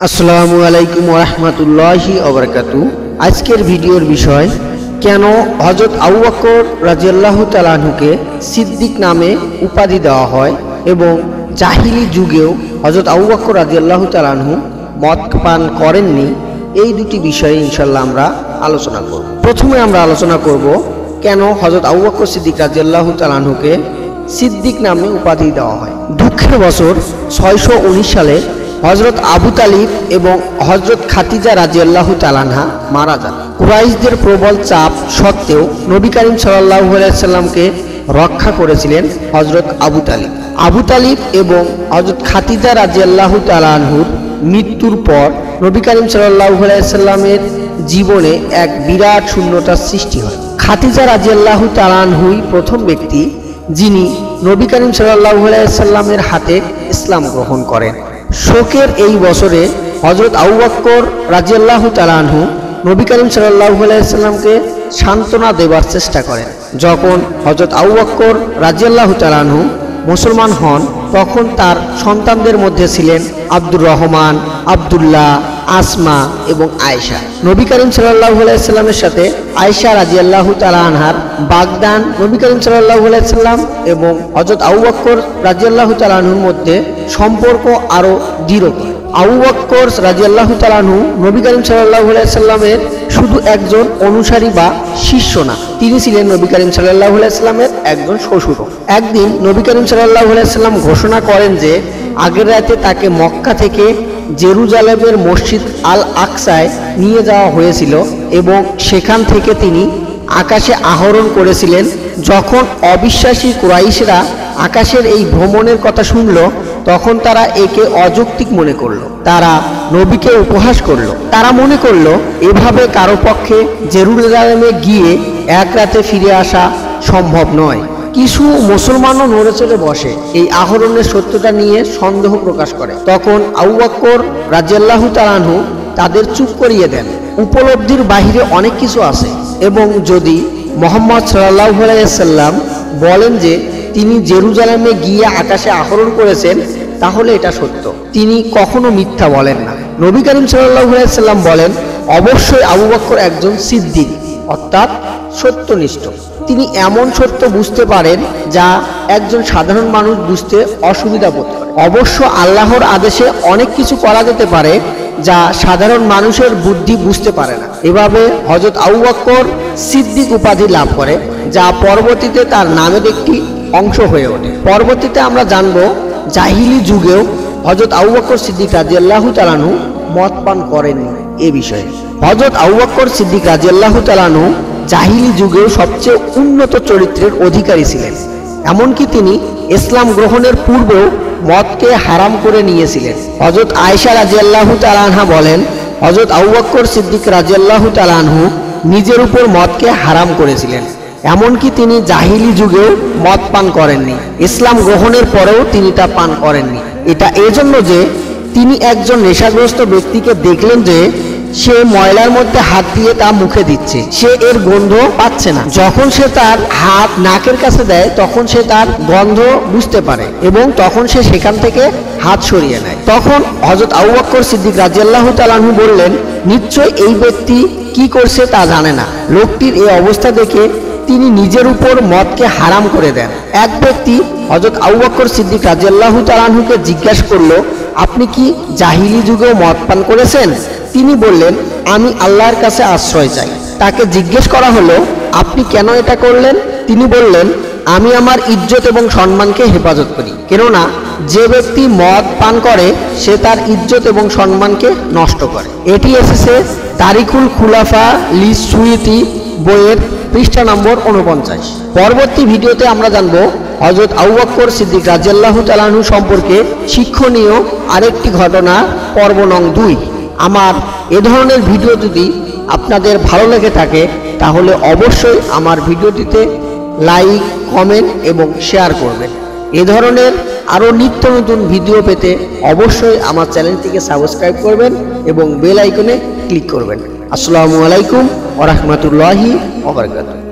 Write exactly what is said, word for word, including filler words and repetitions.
আসসালামু আলাইকুম ওয়া রাহমাতুল্লাহি ওয়া বারাকাতুহু। আজকের ভিডিওর বিষয়, কেন হযরত আবু বকর রাদিয়াল্লাহু তাআলা আনহুকে সিদ্দিক নামে উপাধি দেওয়া হয় এবং জাহিলি যুগেও হযরত আবু বকর রাদিয়াল্লাহু তাআলা আনহু মদ পান করেননি, এই দুটি বিষয়ে ইনশাআল্লাহ আমরা আলোচনা করব। প্রথমে আমরা আলোচনা করব কেন হযরত আবু বকর সিদ্দিক রাদিয়াল্লাহু তাআলা আনহুকে সিদ্দিক নামে উপাধি দেওয়া হয়। দুঃখের বছর ছয়শো উনিশ সালে হযরত আবু তালিব এবং হযরত খাদিজা রাদিয়াল্লাহু তাআলা আনহা মারা যান। কুরাইশদের প্রবল চাপ সত্ত্বেও নবী করিম সাল্লাল্লাহু আলাইহি সাল্লামকে রক্ষা করেছিলেন হযরত আবু তালিব। আবু তালিব এবং হযরত খাদিজা রাদিয়াল্লাহু তাআলা আনহুর মৃত্যুর পর নবী করিম সাল্লাল্লাহু আলাইহি সাল্লামের জীবনে এক বিরাট শূন্যতার সৃষ্টি হয়। খাদিজা রাদিয়াল্লাহু তাআলা আনহুই প্রথম ব্যক্তি যিনি নবী করিম সাল্লাল্লাহু আলাইহি সাল্লামের হাতে ইসলাম গ্রহণ করেন। শোকের এই বছরে হযরত আবু বকর রাদিয়াল্লাহু তাআলা আনহু নবী করিম সাল্লাল্লাহু আলাইহি সাল্লামকে সান্ত্বনা দেবার চেষ্টা করেন। যখন হযরত আবু বকর রাদিয়াল্লাহু তাআলা আনহু মুসলমান হন, তখন তার সন্তানদের মধ্যে ছিলেন আব্দুর রহমান, আব্দুল্লাহ, আসমা এবং আয়েশা। নবী করিম সাল্লাল্লাহু আলাইহি সাল্লামের সাথে আয়েশা রাদিয়াল্লাহু তাআলা আনহার বাগদান নবী করিম সাল্লাল্লাহু আলাইহি সাল্লাম এবং হযরত আবু বকর রাদিয়াল্লাহু তাআলা আনহুর মধ্যে সম্পর্ক আরো দৃঢ় করে। আবু বকর রাদিয়াল্লাহু তাআলা আনহু নবী করিম সাল্লাল্লাহু আলাইহি সাল্লামের শুধু একজন অনুসারী বা শিষ্য না, তিনি ছিলেন নবী করিম সাল্লাল্লাহু আলাইহি সাল্লামের একজন শ্বশুর। একদিন নবী করিম সাল্লাল্লাহু আলাইহি সাল্লাম ঘোষণা করেন যে আগের রাতে তাকে মক্কা থেকে জেরুজালেমের মসজিদ আল আকসায় নিয়ে যাওয়া হয়েছিল এবং সেখান থেকে তিনি আকাশে আরোহণ করেছিলেন। যখন অবিশ্বাসী কুরাইশরা আকাশের এই ভ্রমণের কথা শুনল, তখন তারা একে অযৌক্তিক মনে করলো। তারা নবীকে উপহাস করলো। তারা মনে করলো এভাবে কারো পক্ষে জেরুজালেমে গিয়ে এক রাতে ফিরে আসা সম্ভব নয়। কিছু মুসলমানও নড়ে চড়ে বসে এই আহরণের সত্যতা নিয়ে সন্দেহ প্রকাশ করে। তখন আবু বকর রাদিয়াল্লাহু তাআলা আনহু তাদের চুপ করিয়ে দেন। উপলব্ধির বাহিরে অনেক কিছু আছে এবং যদি মুহাম্মদ সাল্লাল্লাহু আলাইহি সাল্লাম বলেন যে তিনি জেরুজালেমে গিয়ে আকাশে আরোহণ করেছেন, তাহলে এটা সত্য। তিনি কখনো মিথ্যা বলেন না। নবী করিম সাল্লাল্লাহু আলাইহি সাল্লাম বলেন, অবশ্যই আবু বকর একজন সিদ্দিক, অর্থাৎ সত্যনিষ্ঠ। তিনি এমন সত্য বুঝতে পারেন যা একজন সাধারণ মানুষ বুঝতে অসুবিধা বোধ করে। অবশ্য আল্লাহর আদেশে অনেক কিছু করা যেতে পারে যা সাধারণ মানুষের বুদ্ধি বুঝতে পারে না। এভাবে হযরত আবু বকর সিদ্দিক উপাধি লাভ করে, যা পরবর্তীতে তার নামের একটি অংশ হয়ে ওঠে। পরবর্তীতে আমরা জানব জাহিলি যুগেও হযরত আবু বকর সিদ্দিক রাদিয়াল্লাহু তাআলা আনহু মদ পান করেননি এ বিষয়ে। হযরত আবু বকর সিদ্দিক রাদিয়াল্লাহু তাআলা আনহু জাহিলি যুগেও সবচেয়ে উন্নত চরিত্রের অধিকারী ছিলেন। এমনকি তিনি ইসলাম গ্রহণের পূর্বেও মদকে হারাম করে নিয়েছিলেন। হযরত আয়েশা রাদিয়াল্লাহু তাআলা আনহা বলেন, হযরত আবু বকর সিদ্দিক রাদিয়াল্লাহু তাআলা আনহু নিজের উপর মদকে হারাম করেছিলেন। এমনকি তিনি জাহিলি যুগেও মদ পান করেননি। ইসলাম গ্রহণের পরেও তিনি তা পান করেননি। এটা এজন্য যে তিনি একজন নেশাগ্রস্ত ব্যক্তিকে দেখলেন যে সে ময়লার মধ্যে হাত দিয়ে তা মুখে দিচ্ছে, সে এর গন্ধ পাচ্ছে না। যখন সে তার হাত নাকের কাছে দেয়, তখন সে তার গন্ধ বুঝতে পারে এবং তখন সে সেখান থেকে হাত সরিয়ে নেয়। তখন হযরত আবু বকর সিদ্দিক রাদিয়াল্লাহু তাআলা আনহু বললেন, নিশ্চয় এই ব্যক্তি কি করছে তা জানে না। লোকটির এই অবস্থা দেখে তিনি নিজের উপর মদকে হারাম করে দেন। এক ব্যক্তি হযরত আবু বকর সিদ্দিক রাদিয়াল্লাহু তাআলা আনহুকে জিজ্ঞাসা করলো, আপনি কি জাহিলি যুগেও মদ পান করেছেন? তিনি বললেন, আমি আল্লাহর কাছে আশ্রয় চাই। তাকে জিজ্ঞেস করা হলো, আপনি কেন এটা করলেন? তিনি বললেন, আমি আমার ইজ্জত এবং সম্মানকে হেফাজত করি। কেননা যে ব্যক্তি মদ পান করে সে তার ইজ্জত এবং সম্মানকে নষ্ট করে। এটি এসেছে তারিকুল খুলাফা লি সুয়ুতি বইয়ের পৃষ্ঠা নম্বর উনপঞ্চাশ। পরবর্তী ভিডিওতে আমরা জানব হযরত আবু বকর সিদ্দিক রাদিয়াল্লাহু তাআলা আনহু সম্পর্কে শিক্ষণীয় আরেকটি ঘটনা, পর্ব নং দুই। আমার এ ধরনের ভিডিও যদি আপনাদের ভালো লেগে থাকে তাহলে অবশ্যই আমার ভিডিওটিতে লাইক, কমেন্ট এবং শেয়ার করবেন। এ ধরনের আরও নিত্য নতুন ভিডিও পেতে অবশ্যই আমার চ্যানেলটিকে সাবস্ক্রাইব করবেন এবং বেল আইকনে ক্লিক করবেন। আসসালামু আলাইকুম ওয়া রাহমাতুল্লাহি ওয়া বারাকাতুহু।